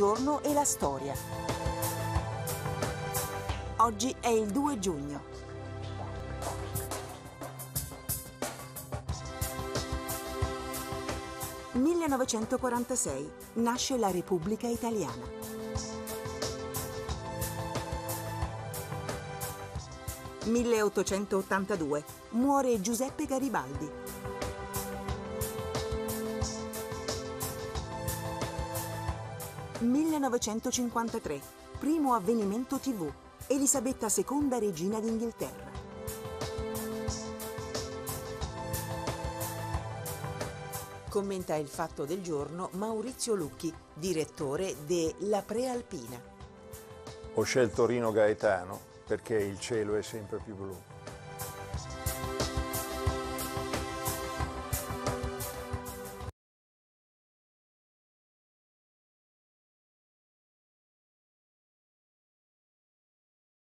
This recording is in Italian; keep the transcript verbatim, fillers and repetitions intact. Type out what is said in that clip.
giorno e la storia. Oggi è il due giugno. millenovecentoquarantasei. Nasce la Repubblica Italiana. milleottocentottantadue. Muore Giuseppe Garibaldi. millenovecentocinquantatré. Primo avvenimento tivù. Elisabetta seconda regina d'Inghilterra. Commenta il fatto del giorno Maurizio Lucchi, direttore de La Prealpina. Ho scelto Rino Gaetano perché il cielo è sempre più blu.